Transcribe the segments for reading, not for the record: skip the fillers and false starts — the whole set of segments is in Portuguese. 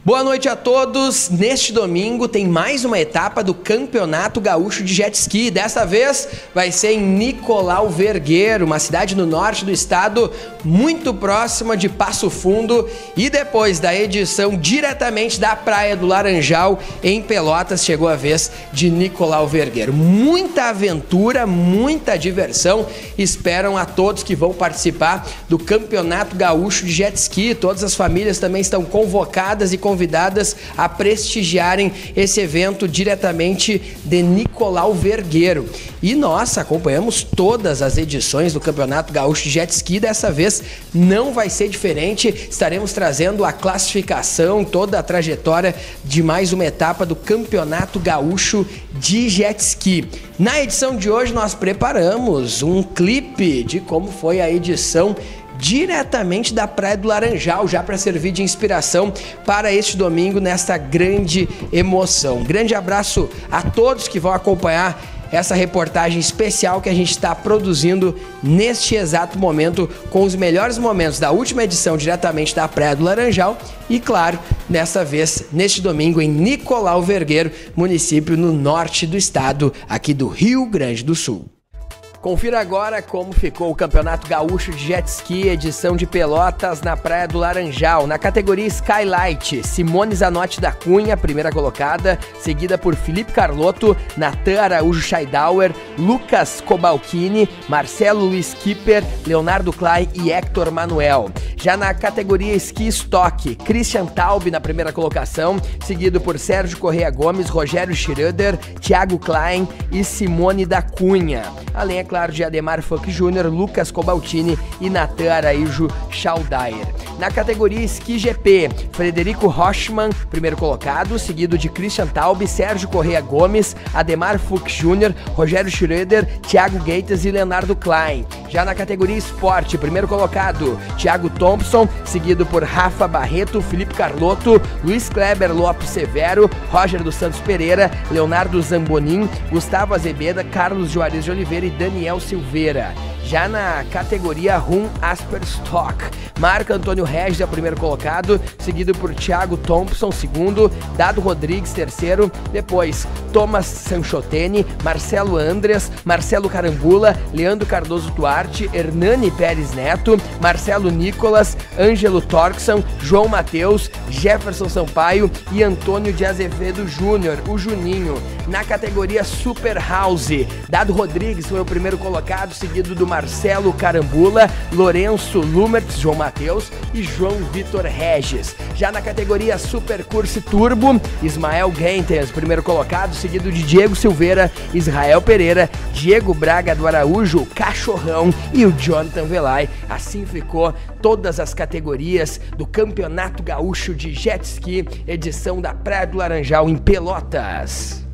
Boa noite a todos. Neste domingo tem mais uma etapa do Campeonato Gaúcho de Jet Ski. Dessa vez vai ser em Nicolau Vergueiro, uma cidade no norte do estado, muito próxima de Passo Fundo. E depois da edição diretamente da Praia do Laranjal, em Pelotas, chegou a vez de Nicolau Vergueiro. Muita aventura, muita diversão esperam a todos que vão participar do Campeonato Gaúcho de Jet Ski. Todas as famílias também estão convocadas e convidadas a prestigiarem esse evento diretamente de Nicolau Vergueiro. E nós acompanhamos todas as edições do Campeonato Gaúcho de Jet Ski. Dessa vez não vai ser diferente. Estaremos trazendo a classificação, toda a trajetória de mais uma etapa do Campeonato Gaúcho de Jet Ski. Na edição de hoje nós preparamos um clipe de como foi a edição diretamente da Praia do Laranjal, já para servir de inspiração para este domingo nesta grande emoção. Grande abraço a todos que vão acompanhar essa reportagem especial que a gente está produzindo neste exato momento, com os melhores momentos da última edição diretamente da Praia do Laranjal e, claro, dessa vez, neste domingo, em Nicolau Vergueiro, município no norte do estado, aqui do Rio Grande do Sul. Confira agora como ficou o Campeonato Gaúcho de Jet Ski, edição de Pelotas, na Praia do Laranjal. Na categoria Skylight, Simone Zanotti da Cunha, primeira colocada, seguida por Felipe Carlotto, Natan Araújo Scheidauer, Lucas Cobalcini, Marcelo Luiz Kipper, Leonardo Klein e Hector Manuel. Já na categoria Ski Stock, Christian Taub na primeira colocação, seguido por Sérgio Correia Gomes, Rogério Schroeder, Thiago Klein e Simone da Cunha. Além, é claro, de Ademar Funk Jr., Lucas Cobalcini e Natan Araújo Scheidauer. Na categoria Ski GP, Frederico Rochman, primeiro colocado, seguido de Christian Taub, Sérgio Correia Gomes, Ademar Funk Jr., Rogério Schroeder, Thiago Gates e Leonardo Klein. Já na categoria Esporte, primeiro colocado, Thiago Thompson, seguido por Rafa Barreto, Felipe Carlotto, Luiz Kleber Lopes Severo, Roger dos Santos Pereira, Leonardo Zambonin, Gustavo Azebeda, Carlos Juarez de Oliveira e Daniel Silveira. Já na categoria Rum Asper Stock, Marco Antônio Regis é o primeiro colocado, seguido por Thiago Thompson, segundo, Dado Rodrigues, terceiro, depois Thomas Sanchotene, Marcelo Andres, Marcelo Carambula, Leandro Cardoso Duarte, Hernani Pérez Neto, Marcelo Nicolas, Ângelo Torkson, João Mateus, Jefferson Sampaio e Antônio de Azevedo Júnior, o Juninho. Na categoria Super House, Dado Rodrigues foi o primeiro colocado, seguido do Marcelo Carambula, Lourenço Lumertz, João Mateus e João Vitor Regis. Já na categoria Super Curse Turbo, Ismael Gentes, primeiro colocado, seguido de Diego Silveira, Israel Pereira, Diego Braga do Araújo, Cachorrão e o Jonathan Velay. Assim ficou todas as categorias do Campeonato Gaúcho de Jet Ski, edição da Praia do Laranjal em Pelotas.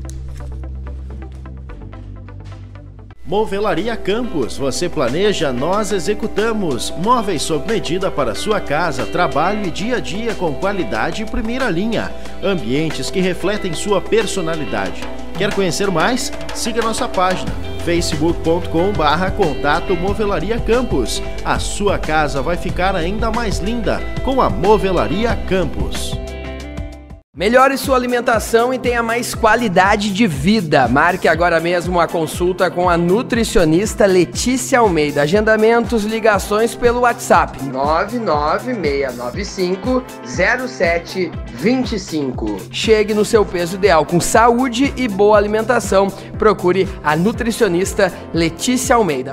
Movelaria Campos, você planeja, nós executamos. Móveis sob medida para sua casa, trabalho e dia a dia com qualidade e primeira linha. Ambientes que refletem sua personalidade. Quer conhecer mais? Siga nossa página facebook.com/contato Movelaria Campos. A sua casa vai ficar ainda mais linda com a Movelaria Campos. Melhore sua alimentação e tenha mais qualidade de vida. Marque agora mesmo uma consulta com a nutricionista Letícia Almeida. Agendamentos, ligações pelo WhatsApp 996950725. Chegue no seu peso ideal com saúde e boa alimentação. Procure a nutricionista Letícia Almeida.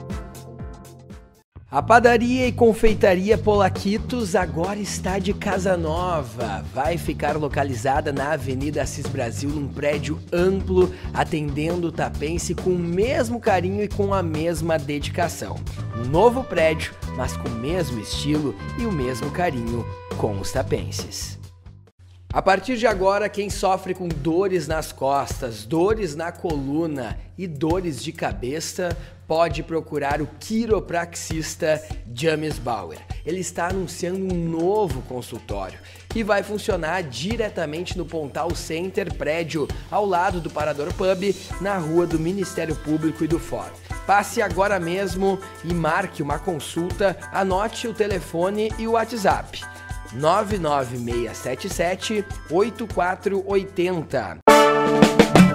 A padaria e confeitaria Polaquitos agora está de casa nova. Vai ficar localizada na Avenida Assis Brasil, num prédio amplo, atendendo o tapense com o mesmo carinho e com a mesma dedicação. Um novo prédio, mas com o mesmo estilo e o mesmo carinho com os tapenses. A partir de agora, quem sofre com dores nas costas, dores na coluna e dores de cabeça, pode procurar o quiropraxista James Bauer. Ele está anunciando um novo consultório que vai funcionar diretamente no Pontal Center, prédio ao lado do Parador Pub, na rua do Ministério Público e do Fórum. Passe agora mesmo e marque uma consulta, anote o telefone e o WhatsApp. 99677 8480.